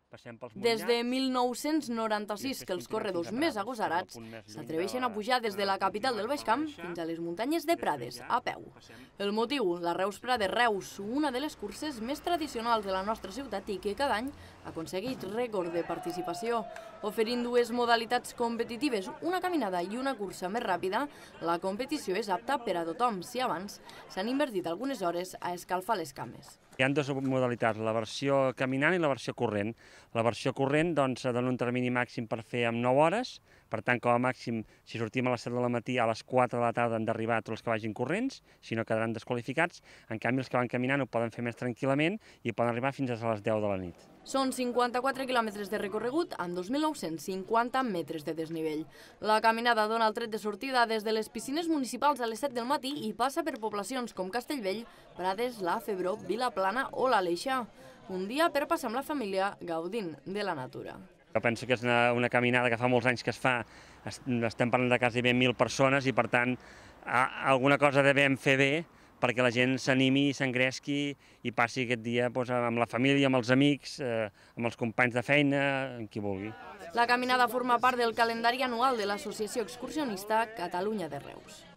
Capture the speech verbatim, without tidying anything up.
Des de mil nou-cents noranta-sis que els corredors més agosarats s'atreveixen a pujar des de la capital del Baix Camp fins a les muntanyes de Prades, a peu. El motiu, la Reus Prades Reus, una de les curses més tradicionals de la nostra ciutat i que cada any aconsegueix rècord de participació. Oferint dues modalitats competitives, una caminada i una cursa més ràpida, la competició és apta per a tothom si abans s'han invertit algunes hores a escalfar les cames. Hi ha dues modalitats, la versió caminant i la versió corrent. La versió corrent doncs, dona un termini màxim per fer en nou hores, per tant, com a màxim, si sortim a les set del matí, a les quatre de la tarda han d'arribar tots els que vagin corrents, si no quedaran desqualificats. En canvi, els que van caminant ho poden fer més tranquil·lament i poden arribar fins a les deu de la nit. Són cinquanta-quatre quilòmetres de recorregut amb dos mil nou-cents cinquanta metres de desnivell. La caminada dona el tret de sortida des de les piscines municipals a les set del matí i passa per poblacions com Castellvell, Prades, la Febró, Vilaplana o l'Aleixar. Un dia per passar amb la família gaudint de la natura. Jo penso que és una, una caminada que fa molts anys que es fa, estem parlant de quasi mil persones i per tant alguna cosa devem fer bé perquè la gent s'animi, s'engresqui i passi aquest dia doncs, amb la família, amb els amics, eh, amb els companys de feina, amb qui vulgui. La caminada forma part del calendari anual de l'Associació Excursionista Catalunya de Reus.